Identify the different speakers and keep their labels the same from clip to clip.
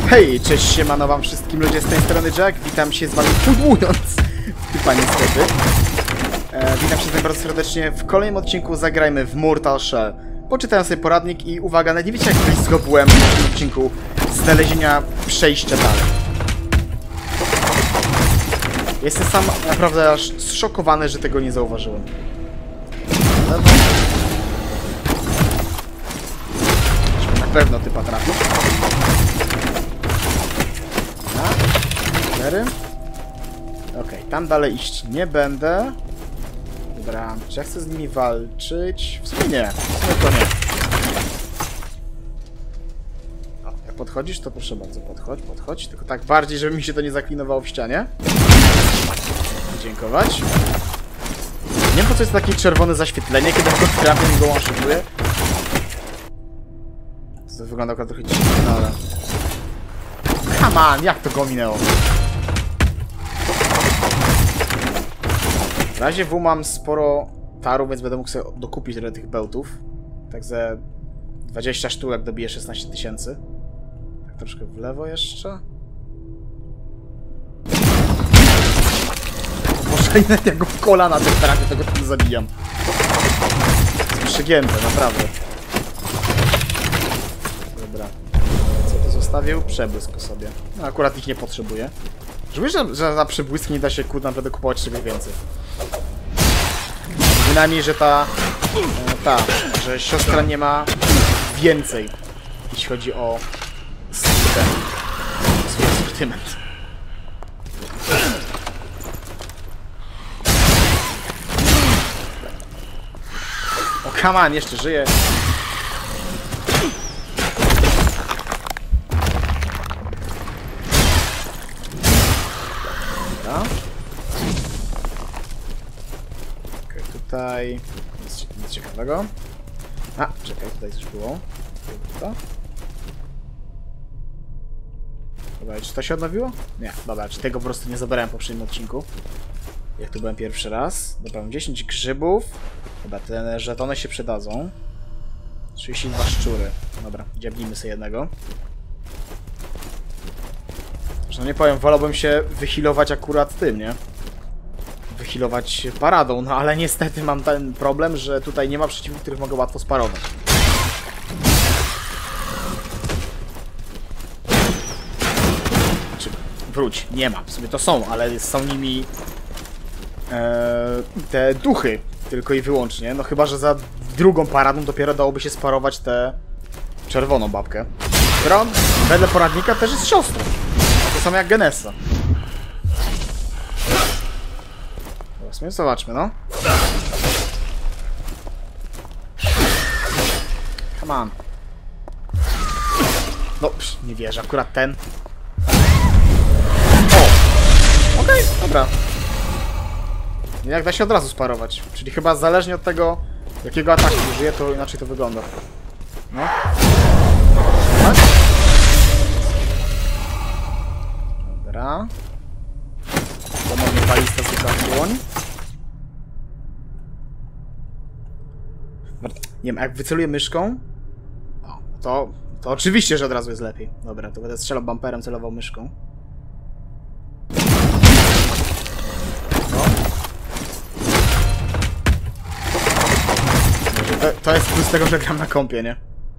Speaker 1: Hej, cześć, siemano wam wszystkim ludzie, z tej strony Jack, witam się z wami próbując typa niestety. Witam się z wami bardzo serdecznie, w kolejnym odcinku zagrajmy w Mortal Shell. Poczytałem sobie poradnik i uwaga, nawet nie wiecie jak blisko byłem w tym odcinku znalezienia przejścia dalej. Jestem sam naprawdę aż zszokowany, że tego nie zauważyłem. Na pewno typa trafi. Okej, tam dalej iść nie będę. Dobra, czy ja chcę z nimi walczyć? W sumie nie, w sumie to nie. O, jak podchodzisz, to proszę bardzo, podchodź. Tylko tak bardziej, żeby mi się to nie zaklinowało w ścianie. Dziękować. Nie wiem po co jest takie czerwone zaświetlenie, kiedy go trafię i go one-shotuję. To wygląda akurat trochę dziwnie, no ale... Come on, jak to go minęło? W razie W mam sporo taru, więc będę mógł sobie dokupić trochę tych bełtów. Tak ze 20 sztuek dobiję 16 000. Tak troszkę w lewo jeszcze. Boże, jak go w kolana tym trafię, tego tu zabijam. Jest przygięte, naprawdę. Dobra. Co tu zostawił? Przebłysk sobie. No akurat ich nie potrzebuję. Żebyś, że za przebłyski nie da się kurde naprawdę kupować czegoś więcej. Przynajmniej, że że siostra nie ma więcej, jeśli chodzi o swój asortyment. O, come on, jeszcze żyje. Tutaj nic ciekawego. A, czekaj, tutaj coś było. Dobra, czy to się odnowiło? Nie, dobra, czy tego po prostu nie zabrałem w poprzednim odcinku. Jak tu byłem pierwszy raz. Dobra, mam 10 grzybów. Dobra, te żetony się przydadzą. 32 szczury. Dobra, dziabnijmy sobie jednego. Zresztą nie powiem, wolałbym się wyhealować akurat tym, nie? Wyhealować paradą, no ale niestety mam ten problem, że tutaj nie ma przeciwników, których mogę łatwo sparować. Znaczy, wróć, nie ma. W sumie to są, ale są nimi te duchy tylko i wyłącznie. No chyba, że za drugą paradą dopiero dałoby się sparować tę czerwoną babkę, która wedle poradnika też jest siostrą. To samo jak Genessa. Zobaczmy, no. Come on. No, nie wierzę, akurat ten. O! Okej, dobra. Jak da się od razu sparować. Czyli chyba zależnie od tego, jakiego ataku użyję, to inaczej to wygląda. No. Tak? Dobra. Ponownie balista zwykła dłoń. Nie wiem, jak wyceluję myszką, to oczywiście, że od razu jest lepiej. Dobra, to będę strzelał bumperem, celował myszką. To jest plus tego, że gram na kompie, nie?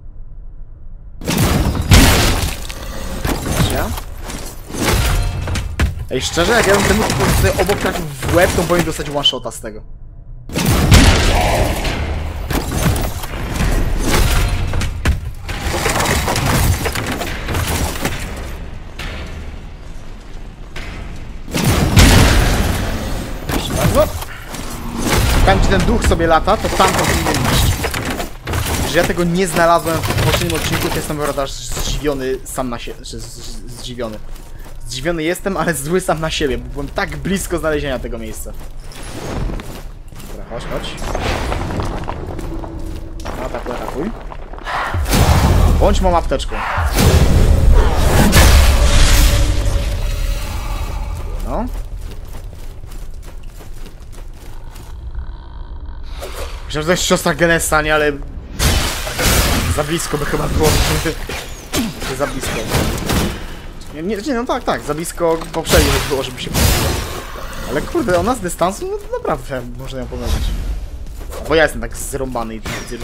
Speaker 1: Ej, szczerze, jak ja bym temu typu tutaj obok trafił w łeb, to powinien dostać one-shota z tego. Proszę bardzo. Tam, gdzie ten duch sobie lata, to tam powinien iść. Że ja tego nie znalazłem w poprzednim odcinku, to jestem naprawdę aż zdziwiony sam na siebie. Zdziwiony. Zdziwiony jestem, ale zły sam na siebie, bo byłem tak blisko znalezienia tego miejsca. Dobra, chodź. Atakuj. Bądź moją apteczką. No. Myślę, że to jest siostra Genessa, nie, ale... Za blisko by chyba było, że za blisko. Nie, no tak, za blisko poprzednio było, żeby się pomyliło. Ale kurde, ona z dystansu, no naprawdę można ją pomylić. Bo ja jestem tak zrąbany i widzę.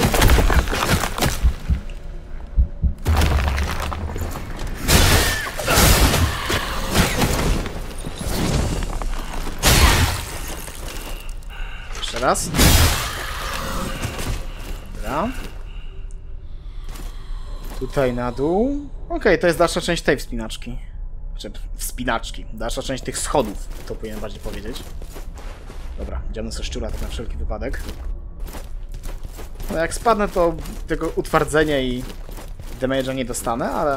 Speaker 1: Jeszcze raz. Dobra. Tutaj na dół. Okej, to jest dalsza część tej wspinaczki. Znaczy, wspinaczki. Dalsza część tych schodów, to powinien bardziej powiedzieć. Dobra, idziemy ze szczura tak na wszelki wypadek. No jak spadnę, to tylko utwardzenie i damage'a nie dostanę, ale...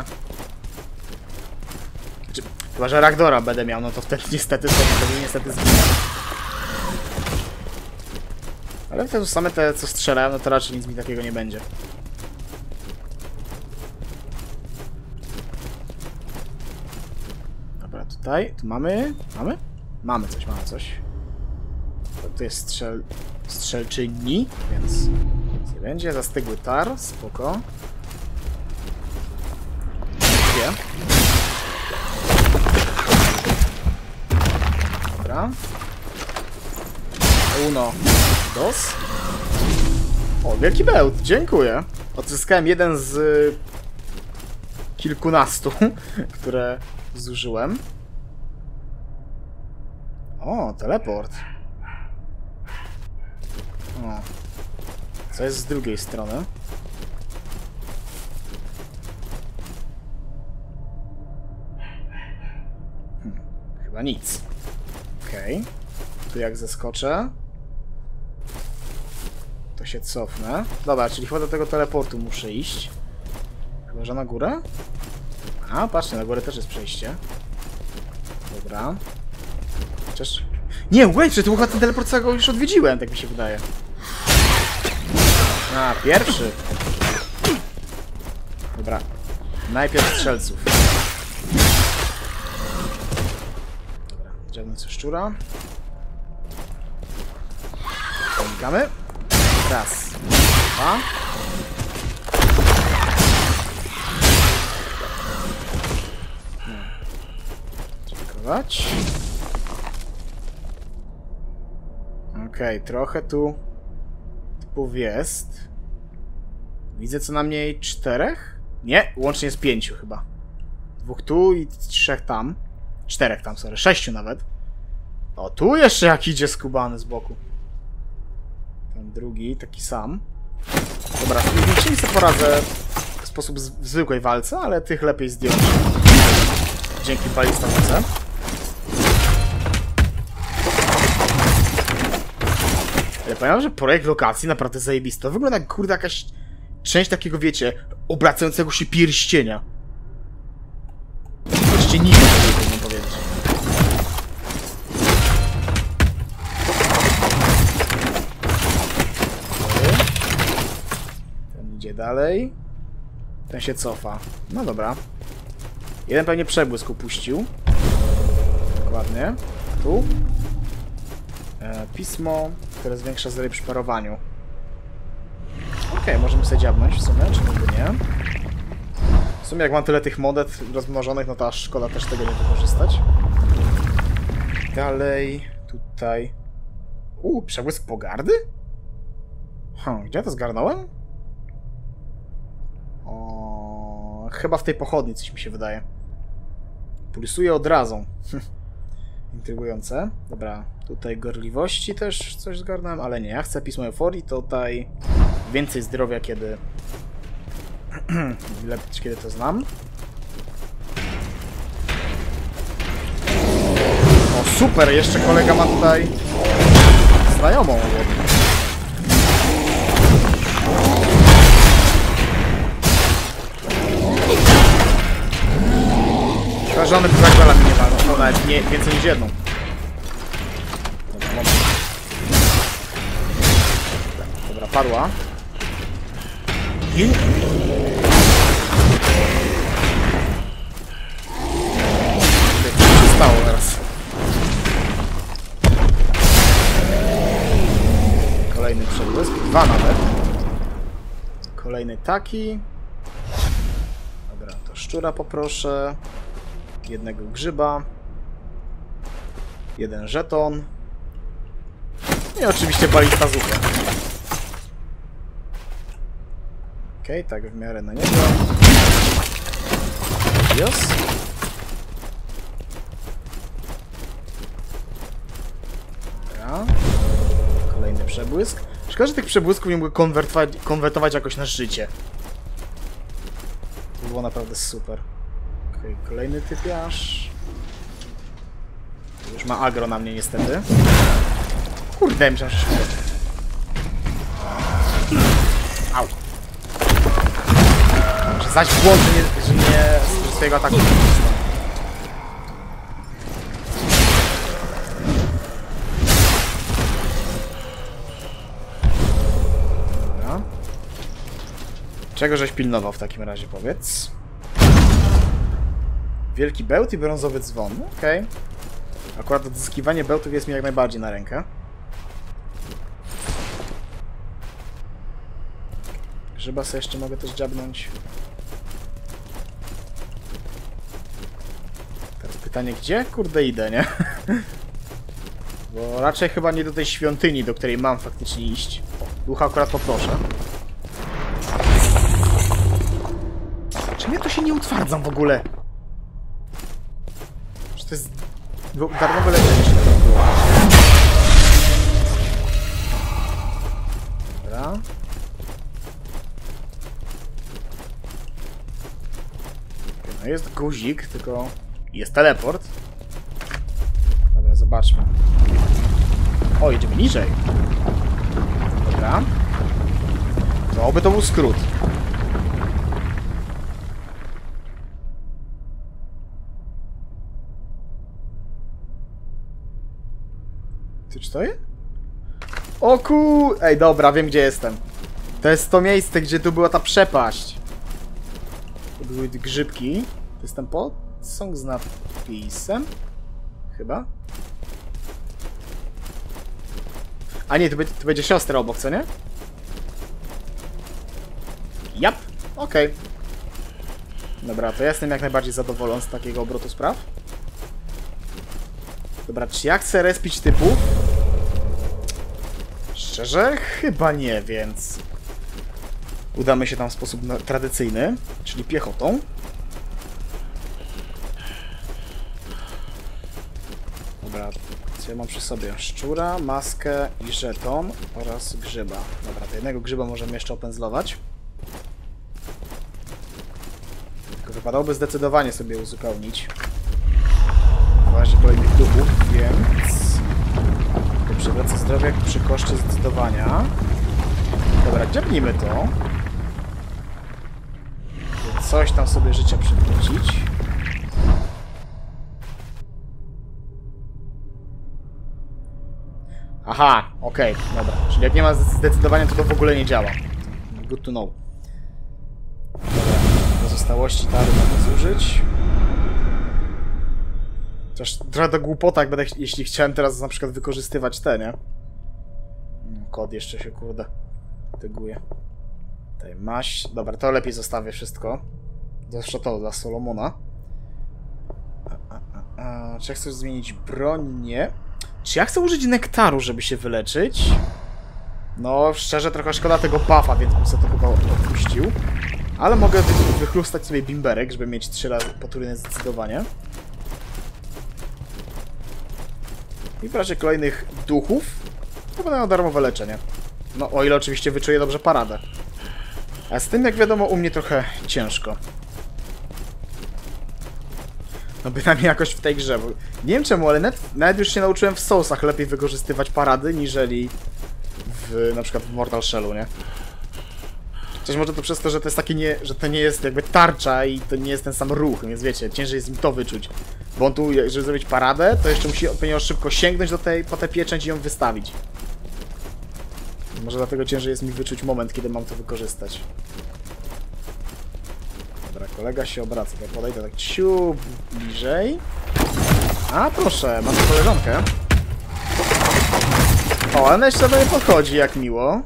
Speaker 1: Znaczy, chyba, że Ragdora będę miał, no to wtedy niestety zginę. Ale wtedy same te, co strzelają, no to raczej nic mi takiego nie będzie. Dobra, tutaj, tu mamy... Mamy coś. To jest strzelczyni, więc nie będzie. Zastygły tar, spoko. Gdzie? Dobra. Uno. Dos. O, wielki bełt, dziękuję. Odzyskałem jeden z kilkunastu, które zużyłem. O, teleport. O. Co jest z drugiej strony? Chyba nic. Okej. Tu jak zeskoczę, to się cofnę. Dobra, czyli chyba do tego teleportu muszę iść. Chyba, że na górę? A, patrzcie, na górę też jest przejście. Dobra. Chociaż... Nie, wait, że to chyba ten teleport, co go już odwiedziłem, tak mi się wydaje. A, pierwszy. Dobra. Najpierw strzelców. Dobra, dzielny co szczura. Pomikamy. Raz. Dwa. Dziękować. Okej, trochę tu typów jest. Widzę co najmniej 4? Nie, łącznie jest 5 chyba. 2 tu i 3 tam. 4 tam, sorry, 6 nawet. O, tu jeszcze jak idzie skubany z boku. Ten drugi, taki sam. Dobra, z nimi sobie poradzę w sposób w zwykłej walce, ale tych lepiej zdjąć. Dzięki balistowice. Ale pamiętam, że projekt lokacji naprawdę zajebisty. To wygląda jak, kurde, jakaś część takiego, wiecie, obracającego się pierścienia. Jeszcze nigdy nie powinien powiedzieć. Ten idzie dalej. Ten się cofa. No dobra. Jeden pewnie przebłysk upuścił. Dokładnie. Tu. Pismo, które zwiększa zdrowie przy parowaniu. Okej, możemy sobie dziabnąć w sumie, czy nigdy nie. W sumie jak mam tyle tych modet rozmnożonych, no to aż szkoda też tego nie wykorzystać. Dalej, tutaj... przebłysk pogardy? Gdzie ja to zgarnąłem? Chyba w tej pochodni coś mi się wydaje. Pulsuje odrazą. Intrygujące. Dobra, tutaj gorliwości też coś zgarnąłem, ale nie, ja chcę pismo euforii, tutaj więcej zdrowia, kiedy kiedy to znam. O, super, jeszcze kolega ma tutaj znajomą. Żony Dragwella mi nie walą, no nawet nie, więcej niż jedną. Dobra, moment. Dobra, padła. I... Co się stało teraz? Kolejny przebłysk, 2 nawet. Kolejny taki. Dobra, to szczura poproszę. jednego grzyba. Jeden żeton. I oczywiście balista zupę. Okej, tak w miarę na niego. Yes. Dobra. Kolejny przebłysk. Szkoda, że tych przebłysków nie mogę konwertować jakoś na życie. To było naprawdę super. Okej, kolejny typiarz. Już ma agro na mnie niestety. Kurde, myślałem, że... Au. Może zaś w błąd, że nie z swojego ataku nie korzystam. Dobra. Czego żeś pilnował w takim razie, powiedz? Wielki bełt i brązowy dzwon. Okej. Akurat odzyskiwanie bełtów jest mi jak najbardziej na rękę. Grzyba sobie jeszcze mogę też dziabnąć. Teraz pytanie, gdzie? Kurde idę, nie? Bo raczej chyba nie do tej świątyni, do której mam faktycznie iść. O, ducha akurat poproszę. Czy mnie to się nie utwardzam w ogóle? Czy to jest darmowe leczenie? Dobra. No jest guzik, tylko jest teleport. Dobra, zobaczmy. O, jedziemy niżej. Dobra. To oby to był skrót. Ty, czy to jest? O Ej, dobra, wiem gdzie jestem. To jest to miejsce, gdzie tu była ta przepaść. To były grzybki. To jest ten podsąg z napisem? Chyba? A nie, tu będzie siostra obok, co nie? Jap, okej. Dobra, to ja jestem jak najbardziej zadowolony z takiego obrotu spraw. Dobra, czy ja chcę respić typów? Szczerze? Chyba nie, więc... udamy się tam w sposób tradycyjny, czyli piechotą. Dobra, co ja mam przy sobie? Szczura, maskę i żeton oraz grzyba. Dobra, to jednego grzyba możemy jeszcze opędzlować. Tylko wypadałoby zdecydowanie sobie uzupełnić. W razie kolejnych duchów, więc... to przywraca zdrowie przy koszcie zdecydowania. Dobra, dziabnijmy to. Coś tam sobie życia przywrócić. Aha, okej, dobra. Czyli jak nie ma zdecydowania, to w ogóle nie działa. Good to know. Dobra, pozostałości tary mogę zużyć. Chociaż trochę to głupota, jak będę, jeśli chciałem teraz na przykład wykorzystywać te, nie? Kod jeszcze się, kurde, tyguje. Tutaj maść. Dobra, to lepiej zostawię wszystko. Zwłaszcza to dla Solomona. Czy ja chcę zmienić broń? Nie. Czy ja chcę użyć nektaru, żeby się wyleczyć? No, szczerze, trochę szkoda tego buffa, więc bym sobie to chyba odpuścił. Ale mogę wychlustać sobie bimberek, żeby mieć 3 razy potrójne zdecydowanie. I w razie kolejnych duchów to będę miał darmowe leczenie. No, o ile oczywiście wyczuję dobrze paradę. A z tym, jak wiadomo, u mnie trochę ciężko. No bynajmniej jakoś w tej grze, bo nie wiem czemu, ale nawet już się nauczyłem w Soulsach lepiej wykorzystywać parady, niżeli na przykład w Mortal Shellu, nie? Chociaż może to przez to, że to jest takie że to nie jest jakby tarcza i to nie jest ten sam ruch, więc wiecie, ciężej jest mi to wyczuć. Bo on tu, żeby zrobić paradę, to jeszcze musi odpowiednio szybko sięgnąć po tę pieczęć i ją wystawić. Może dlatego ciężej jest mi wyczuć moment, kiedy mam to wykorzystać. Dobra, kolega się obraca. Ja podejdę tak ciu bliżej. A proszę, mam koleżankę. O, ale jeszcze do mnie podchodzi, jak miło.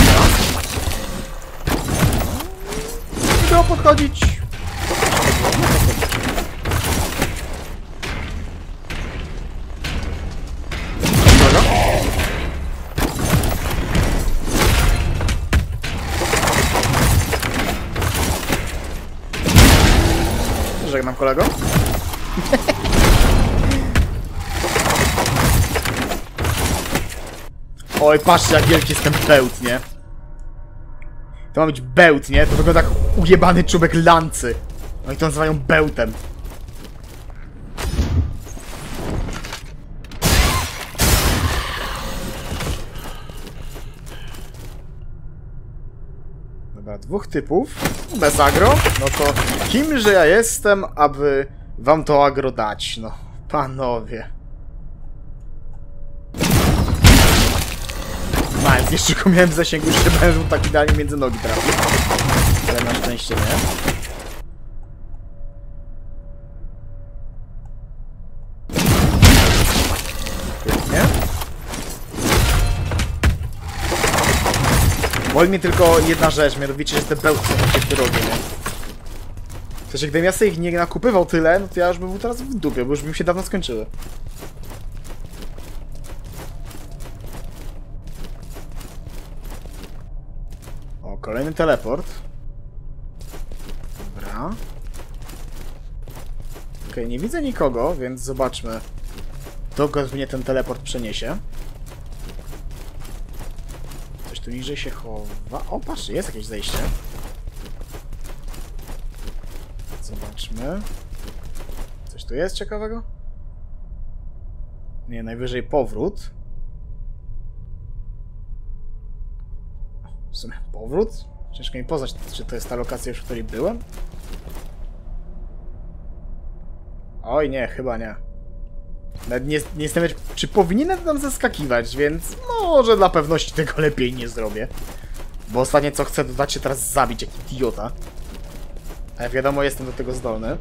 Speaker 1: Trzeba podchodzić. żegnam kolego. Oj, patrzcie jak wielki jest ten bełt, nie? To ma być bełt, nie? To wygląda jak ujebany czubek lancy. Oni to nazywają bełtem. Dobra, dwóch typów. Bez agro. No to kimże ja jestem, aby wam to agro dać? No, panowie. Nice, jeszcze go miałem w zasięgu, jeszcze będę tak idealnie między nogi trafił. Ale na szczęście nie. Pięknie. Boli mnie tylko jedna rzecz, mianowicie, że te bełty są takie drogie, nie? W sensie, gdybym ja sobie ich nie nakupywał tyle, no to ja już bym był teraz w dupie, bo już bym się dawno skończyły. O, kolejny teleport. Dobra. Okej, nie widzę nikogo, więc zobaczmy, dokąd mnie ten teleport przeniesie. Coś tu niżej się chowa. O, patrzcie, jest jakieś zejście. Zobaczmy. Coś tu jest ciekawego? Nie, najwyżej powrót. W sumie powrót? Ciężko mi poznać, czy to jest ta lokacja już, w której byłem? Oj nie, chyba nie. Nawet nie jestem, czy powinienem tam zaskakiwać, więc może dla pewności tego lepiej nie zrobię. Bo ostatnie co chcę, to dać się teraz zabić jak idiota. A jak wiadomo, jestem do tego zdolny.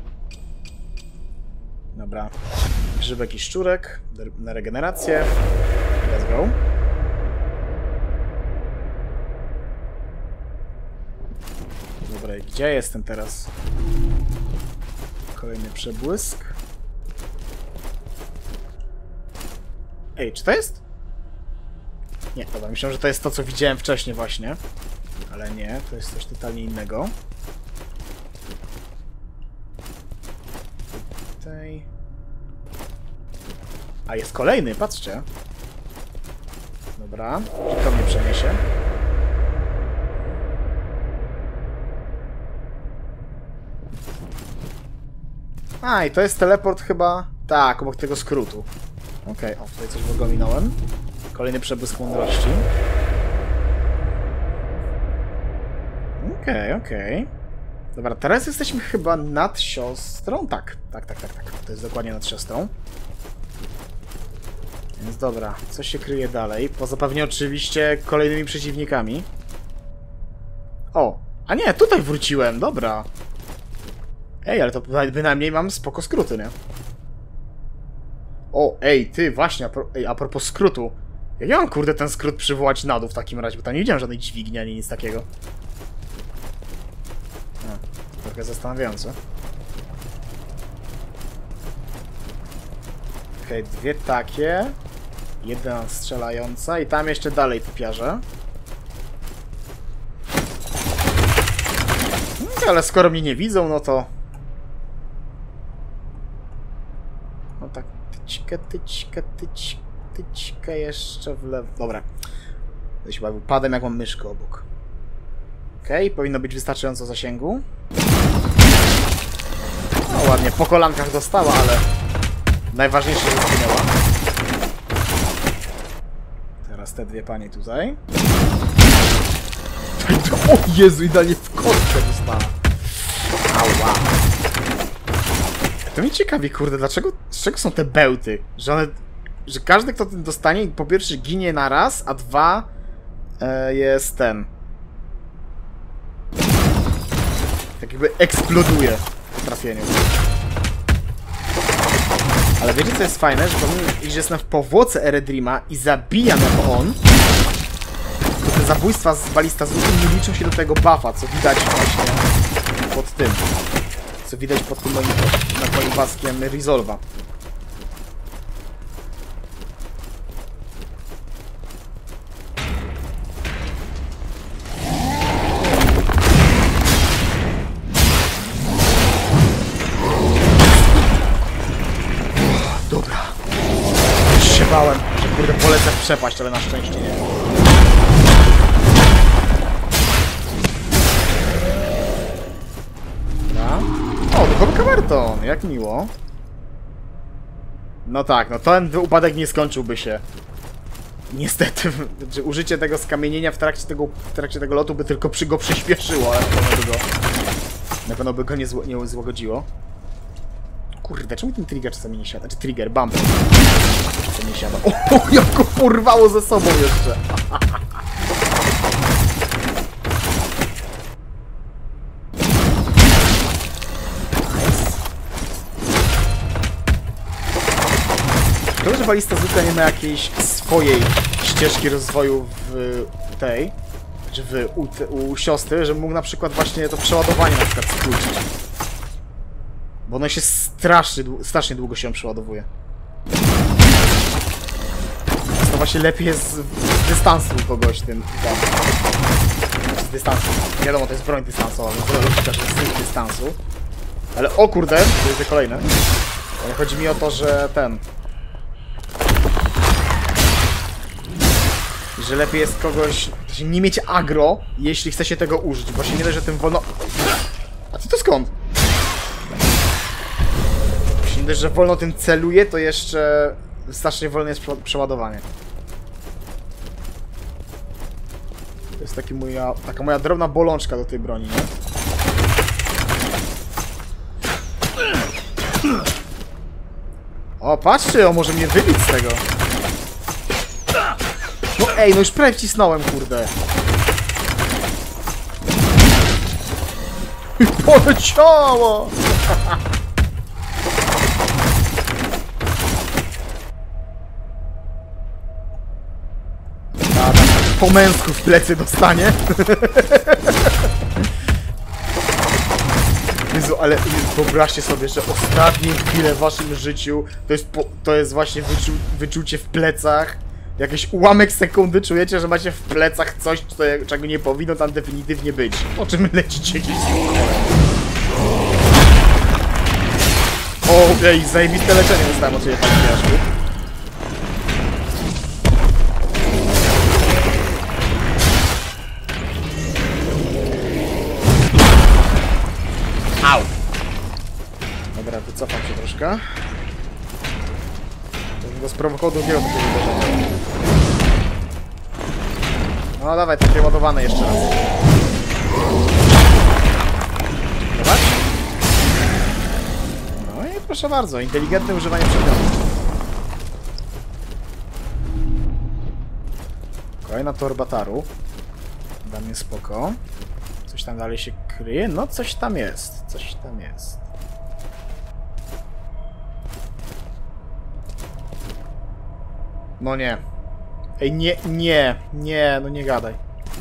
Speaker 1: Dobra. Grzybek i szczurek na regenerację. Let's go. Dobra, gdzie jestem teraz? Kolejny przebłysk. Ej, czy to jest? Nie, dobra, myślałem, że to jest to, co widziałem wcześniej właśnie. Ale nie, to jest coś totalnie innego. Tutaj... A, jest kolejny, patrzcie. Dobra, to mnie przeniesie. A, i to jest teleport chyba... Tak, obok tego skrótu. Okej, o, tutaj coś w ogóle minąłem. Kolejny przebłysk mądrości. Okej. Dobra, teraz jesteśmy chyba nad siostrą. Tak. To jest dokładnie nad siostrą. Więc dobra, co się kryje dalej? Poza pewnie oczywiście kolejnymi przeciwnikami. O, a nie, tutaj wróciłem, dobra. Ej, ale to bynajmniej mam spoko skróty, nie? O, ej, ty, właśnie, a propos skrótu. Jak ja mam, kurde, ten skrót przywołać na dół w takim razie, bo tam nie widziałem żadnej dźwigni, ani nic takiego. A, trochę zastanawiające. Okej, dwie takie. Jedna strzelająca i tam jeszcze dalej typiarze. Ale skoro mnie nie widzą, no to... No tak, tyćka jeszcze w lewo. Dobra. To się bawił padem, jak mam myszkę obok. Okej, powinno być wystarczająco zasięgu. No ładnie, po kolankach dostała, ale... Najważniejsze, że zginęła. Teraz te dwie panie tutaj. O Jezu, idealnie w kostkę dostała. Ała. To mnie ciekawi, kurde, dlaczego, z czego są te bełty? Że one, że każdy, kto ten dostanie, po pierwsze ginie na raz, a dwa jest ten. Tak jakby eksploduje po trafieniu. Ale wiecie, co jest fajne? Że pomimo, że jestem w powłoce Eredrima i zabijam jako on, to te zabójstwa z balista z łukiem nie liczą się do tego buffa, co widać właśnie pod tym. Co widać pod tym nad moim paskiem Resolve'a. Dobra. Się bałem, że kurde polecę w przepaść, ale na szczęście nie. Dobra. O, duchowy kamerton, jak miło. No tak, no ten upadek nie skończyłby się. Niestety, użycie tego skamienienia w trakcie tego lotu by tylko go przyspieszyło, ale na pewno by go nie złagodziło. Kurde, czemu ten trigger czasami nie siada? Czy trigger, bumper czasami nie siada. O, jak go porwało ze sobą jeszcze! To, że balista zwykle nie ma jakiejś swojej ścieżki rozwoju w tej, czy u siostry, że mógł na przykład właśnie to przeładowanie na przykład skrócić. Bo ono się strasznie długo się przeładowuje. To właśnie lepiej jest z dystansu kogoś tym. Z dystansu. Wiadomo, to jest broń dystansowa, więc też jest z dystansu. Ale o kurde, to jest kolejne. Chodzi mi o to, że że lepiej jest kogoś... nie mieć agro, jeśli chce się tego użyć, bo się nie da, że tym wolno... A ty to skąd? Jeśli nie da, że wolno tym celuje, to jeszcze strasznie wolne jest przeładowanie. To jest taka moja drobna bolączka do tej broni, nie? O, patrzcie, on może mnie wybić z tego. No ej, no już prawie wcisnąłem, kurde. I poleciało! A, tak, po męsku w plecy dostanie. Jezu, ale wyobraźcie sobie, że ostatnie chwile w waszym życiu to jest właśnie wyczucie w plecach. Jakiś ułamek sekundy czujecie, że macie w plecach coś, czego nie powinno tam definitywnie być. O czym lecicie gdzieś z kolem. O, ej, zajebiste leczenie dostałem od ciebie, panie Piaszku. Au! Dobra, wycofam się troszkę. To go sprowokował drugiego takiego uderzenia. No dawaj, takie ładowane jeszcze raz. Zobacz. No i proszę bardzo, inteligentne używanie przedmiotów. Kolejna torba taru. Dla mnie spoko. Coś tam dalej się kryje? No coś tam jest. Coś tam jest. No nie. Ej, nie, no nie gadaj.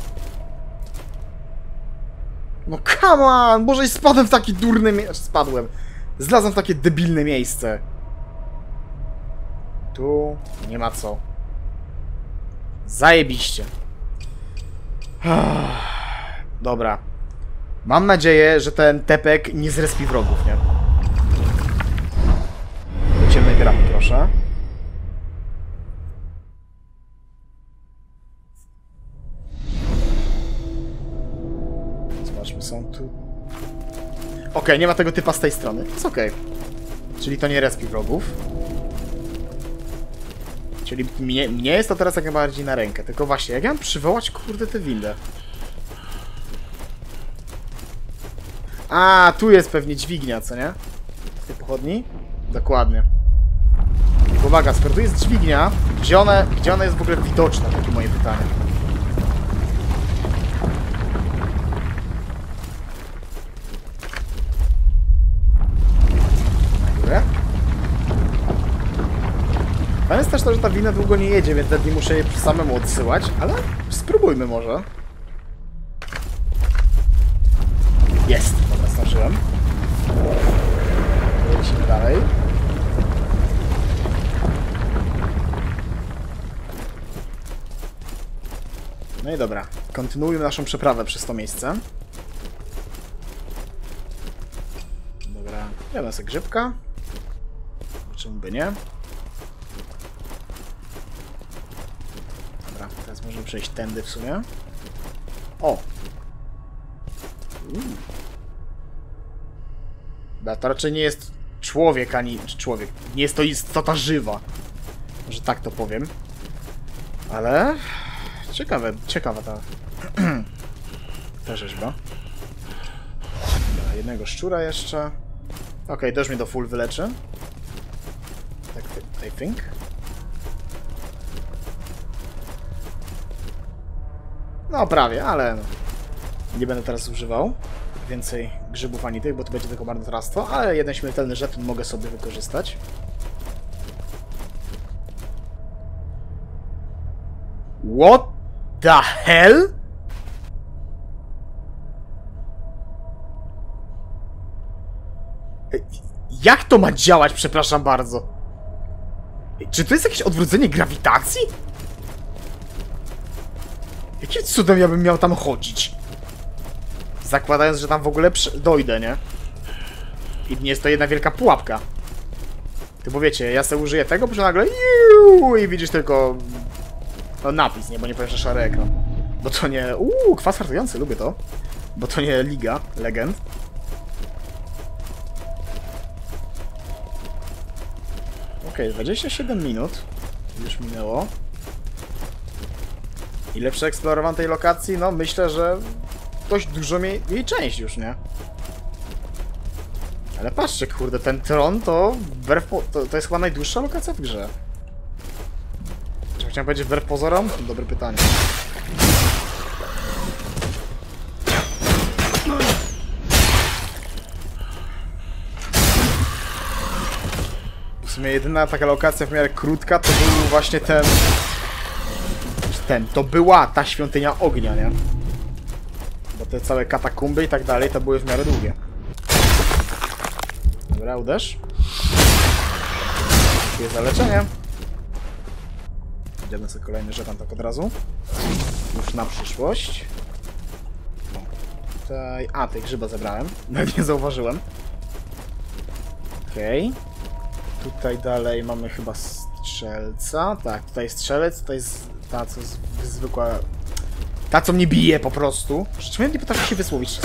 Speaker 1: No come on! Może i spadłem w takie durne miejsce. Spadłem. Zlazłem w takie debilne miejsce. Tu nie ma co. Zajebiście. Dobra. Mam nadzieję, że ten tepek nie zrespi wrogów, nie? Do ciemnej gramy, proszę. Zobaczmy, są tu... Okej, nie ma tego typa z tej strony. Jest okej. Czyli to nie respi wrogów. Czyli mnie jest to teraz jak najbardziej na rękę. Tylko właśnie, jak ja mam przywołać, kurde, tę windę? A, tu jest pewnie dźwignia, co nie? W tej pochodni? Dokładnie. Uwaga, skoro tu jest dźwignia, gdzie ona jest w ogóle widoczna? Takie moje pytanie. Na górę? Tam jest też to, że ta wina długo nie jedzie, więc nawet nie muszę jej samemu odsyłać, ale spróbujmy może. Jest! Dobra, zdążyłem. Lecimy dalej. No i dobra, kontynuujmy naszą przeprawę przez to miejsce. Dobra, jadłem sobie grzybka. czemu by nie? Dobra, teraz możemy przejść tędy w sumie. O! To raczej nie jest człowiek, ani... człowiek. Nie jest to istota żywa. Może tak to powiem. Ale... ciekawa ta... ta rzeźba. Dobra, jednego szczura jeszcze. Okej, to już mnie do full wyleczy. Tak, I think. No prawie, ale... no. Nie będę teraz używał więcej grzybów ani tych, bo to będzie tylko marnotrawstwo, ale jeden śmiertelny żeton mogę sobie wykorzystać. What the hell? Jak to ma działać, przepraszam bardzo? Czy to jest jakieś odwrócenie grawitacji? Jakim cudem ja bym miał tam chodzić? Zakładając, że tam w ogóle dojdę, nie? I nie jest to jedna wielka pułapka. Ty bo wiecie, ja sobie użyję tego, że nagle i widzisz tylko... no napis, nie? Bo nie powiem, że szary ekran. Bo to nie... kwas hartujący, lubię to. Bo to nie Liga Legend. Okej, 27 minut. Już minęło. Ile przeeksplorowałem tej lokacji? No myślę, że dość dużo jej część już, nie? Ale patrzcie, kurde, ten tron to to jest chyba najdłuższa lokacja w grze. Czy chciałem powiedzieć wbrew pozorom? Dobre pytanie. W sumie jedyna taka lokacja w miarę krótka to był właśnie to była ta świątynia ognia, nie? Bo te całe katakumby i tak dalej to były w miarę długie. Dobra, uderz. Dziękuję za leczenie. Idziemy sobie kolejny żeton tak od razu. Już na przyszłość. O, tutaj... a, tej grzyba zebrałem. Nawet nie zauważyłem. Okej. Tutaj dalej mamy chyba strzelca. Tak, tutaj strzelec, tutaj jest ta, co zwykła... ta, co mnie bije po prostu. Czemu ja nie potrafię się wysłowić?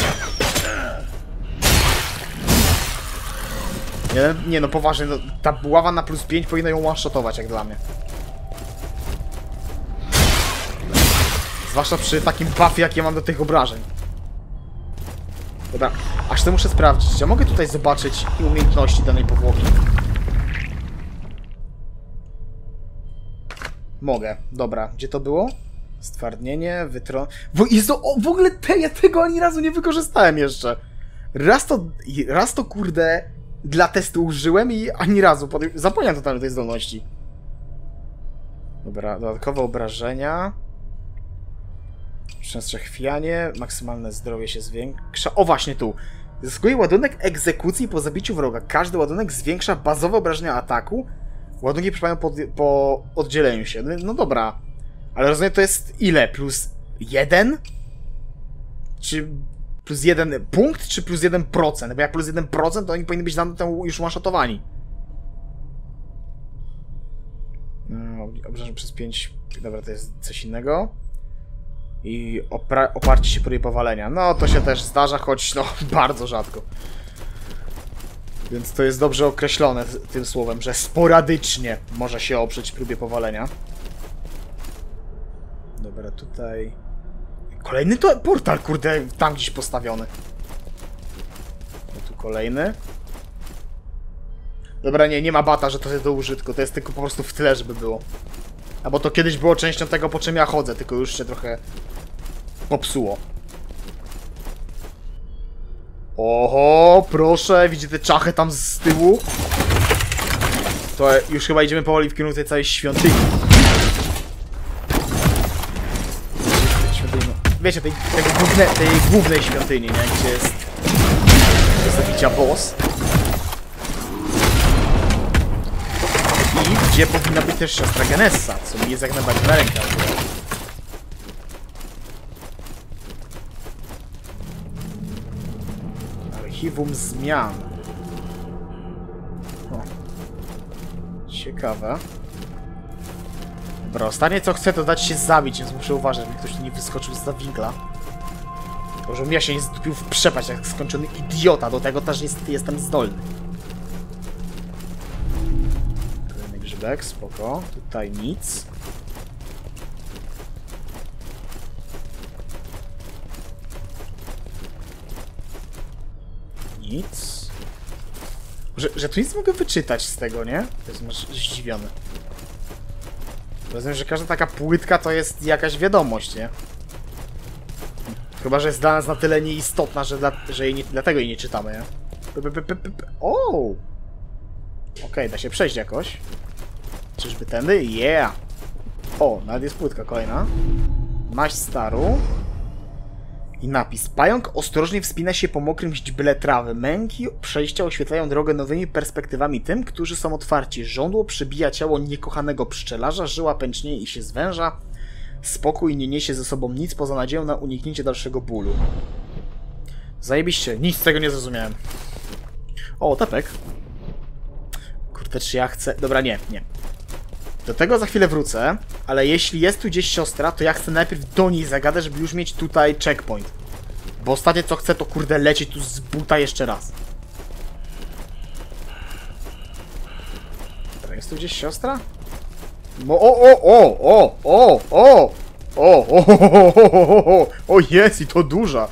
Speaker 1: Nie no, poważnie, no, ta buława na +5 powinna ją one-shotować, jak dla mnie. Zwłaszcza przy takim buffie, jak ja mam do tych obrażeń. Dobra, aż to muszę sprawdzić. Ja mogę tutaj zobaczyć umiejętności danej powłoki? Mogę, dobra. Gdzie to było? Stwardnienie, jest to, w ogóle ja tego ani razu nie wykorzystałem jeszcze. Raz to kurde dla testu użyłem i ani razu zapomniałem totalnie tej zdolności. Dobra, dodatkowe obrażenia. Częstsze chwianie, maksymalne zdrowie się zwiększa. O, właśnie tu. Zyskuje ładunek egzekucji po zabiciu wroga. Każdy ładunek zwiększa bazowe obrażenia ataku. Ładunki przypadają po oddzieleniu się. No dobra. Ale rozumiem, to jest ile? Plus 1? Czy plus 1 punkt, czy plus 1%? Bo jak plus 1%, to oni powinni być tam już one-shotowani. Obrażenie przez 5... Dobra, to jest coś innego. I oparcie się próbie powalenia. No, to się też zdarza, choć no, bardzo rzadko. Więc to jest dobrze określone tym słowem, że sporadycznie może się oprzeć próbie powalenia. Dobra, tutaj... Kolejny to portal, kurde, tam gdzieś postawiony. No tu kolejny. Dobra, nie ma bata, że to jest do użytku. To jest tylko po prostu w tle, żeby było. A bo to kiedyś było częścią tego, po czym ja chodzę, tylko już się trochę popsuło. Oho, proszę, widzicie te czachy tam z tyłu? To już chyba idziemy powoli w kierunku tej całej świątyni. Wiecie, tej głównej świątyni, nie? Gdzie jest do zabicia boss. I gdzie powinna być też siostra Genessa, co mi jest jak najbardziej na rękę. Archiwum zmian. O. Ciekawe. Dobra, ostatnie co chcę to dać się zabić, więc muszę uważać, żeby ktoś tu nie wyskoczył zza winkla. Tylko, żebym ja się nie zdupił w przepaść jak skończony idiota, do tego też jestem zdolny. Kolejny grzybek, spoko. Tutaj nic. Nic. Że tu nic mogę wyczytać z tego, nie? To jest zdziwiony. Rozumiem, że każda taka płytka to jest jakaś wiadomość, nie? Chyba, że jest dla nas na tyle nieistotna, że dlatego jej nie czytamy, nie? O! Okej, da się przejść jakoś. Czyżby tędy? Yeah! O, nawet jest płytka kolejna. Maść staru. I napis. Pająk ostrożnie wspina się po mokrym źdźble trawy. Męki przejścia oświetlają drogę nowymi perspektywami tym, którzy są otwarci. Żądło przebija ciało niekochanego pszczelarza, żyła pęcznieje i się zwęża. Spokój nie niesie ze sobą nic poza nadzieją na uniknięcie dalszego bólu. Zajebiście. Nic z tego nie zrozumiałem. O, tepek. Kurde, czy ja chcę... Dobra, nie. Do tego za chwilę wrócę, ale jeśli jest tu gdzieś siostra, to ja chcę najpierw do niej zagadać, żeby już mieć tutaj checkpoint. Bo ostatnie co chcę, to kurde lecieć tu z buta jeszcze raz. Dobra, jest tu gdzieś siostra? O, jest i to duża.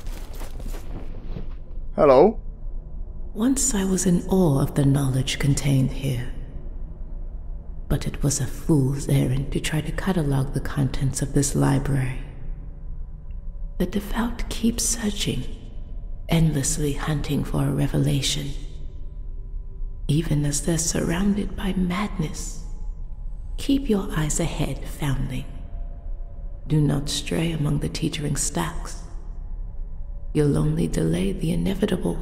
Speaker 1: Hello?
Speaker 2: Once I was in awe of the knowledge contained here. But it was a fool's errand to try to catalog the contents of this library. The devout keep searching, endlessly hunting for a revelation, even as they're surrounded by madness. Keep your eyes ahead, foundling. Do not stray among the teetering stacks. You'll only delay the inevitable.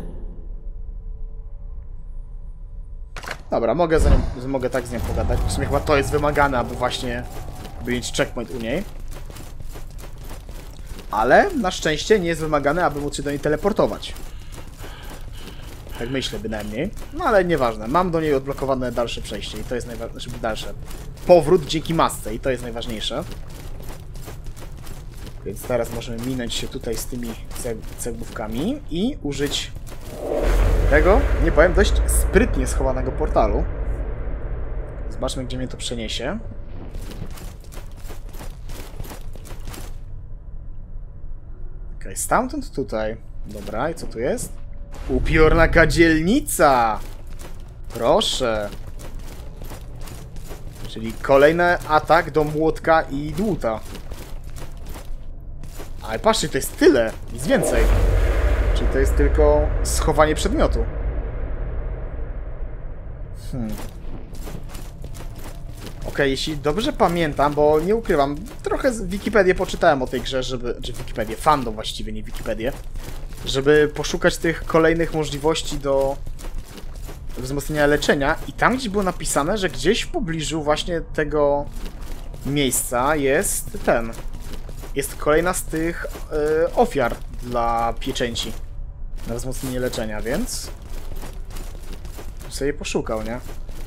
Speaker 1: Dobra, mogę tak z nią pogadać. W sumie chyba to jest wymagane, aby właśnie mieć checkpoint u niej. Ale na szczęście nie jest wymagane, aby móc się do niej teleportować. Tak myślę bynajmniej. No ale nieważne. Mam do niej odblokowane dalsze przejście i to jest najważniejsze. Dalsze. Powrót dzięki masce i to jest najważniejsze. Więc teraz możemy minąć się tutaj z tymi cegłówkami i użyć tego, nie powiem, dość sprytnie schowanego portalu. Zobaczmy, gdzie mnie to przeniesie. Okej, stamtąd tutaj. Dobra, i co tu jest? Upiorna kadzielnica! Proszę. Czyli kolejny atak do młotka i dłuta. Ale patrzcie, to jest tyle, nic więcej. Czyli to jest tylko schowanie przedmiotu. Okej, jeśli dobrze pamiętam, bo nie ukrywam, trochę Wikipedię poczytałem o tej grze, czy Wikipedię, fandom właściwie, nie Wikipedię, żeby poszukać tych kolejnych możliwości do wzmocnienia leczenia i tam gdzieś było napisane, że gdzieś w pobliżu właśnie tego miejsca jest jest kolejna z tych ofiar dla pieczęci na wzmocnienie leczenia, więc sobie poszukał, nie?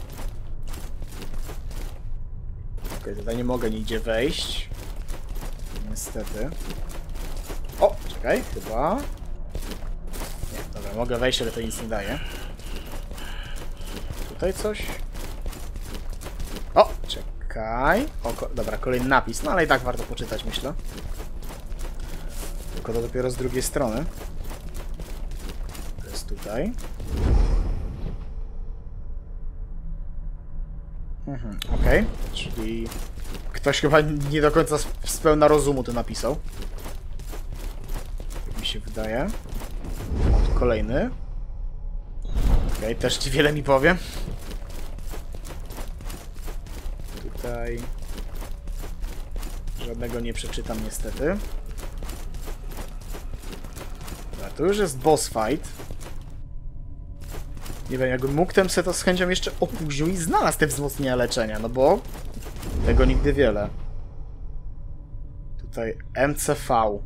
Speaker 1: Okej, tutaj nie mogę nigdzie wejść. Niestety. O, czekaj, chyba... Nie, dobra, mogę wejść, ale to nic nie daje. Tutaj coś? O, czekaj. O, dobra, kolejny napis, no ale i tak warto poczytać, myślę. Tylko to dopiero z drugiej strony. To jest tutaj. Okej, czyli ktoś chyba nie do końca z pełna rozumu to napisał. Jak mi się wydaje. O, tu kolejny. Okej, też ci wiele mi powie. Tutaj żadnego nie przeczytam niestety. Dobra, tu już jest boss fight. Nie wiem, jakbym mógł, to z chęcią jeszcze opóźnił i znalazł te wzmocnienia leczenia, no bo tego nigdy wiele. Tutaj MCV.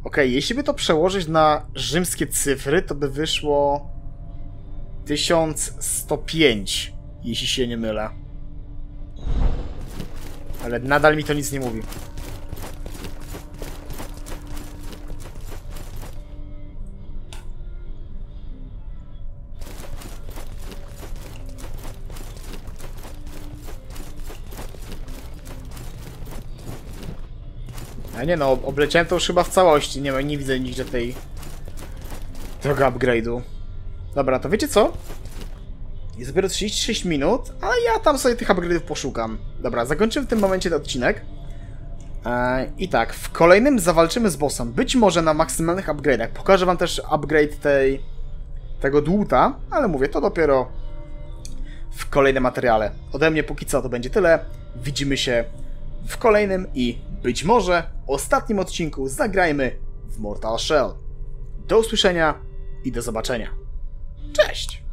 Speaker 1: Okej, jeśli by to przełożyć na rzymskie cyfry, to by wyszło 1105, jeśli się nie mylę. Ale nadal mi to nic nie mówi. A nie no, obleciałem to już chyba w całości. Nie widzę nigdzie tego upgrade'u. Dobra, to wiecie co? Jest dopiero 36 minut, ale ja tam sobie tych upgrade'ów poszukam. Dobra, zakończymy w tym momencie ten odcinek. I tak, w kolejnym zawalczymy z bossem. Być może na maksymalnych upgrade'ach. Pokażę wam też upgrade tego dłuta, ale mówię, to dopiero w kolejnym materiale. Ode mnie póki co to będzie tyle. Widzimy się w kolejnym i być może ostatnim odcinku zagrajmy w Mortal Shell. Do usłyszenia i do zobaczenia. Cześć!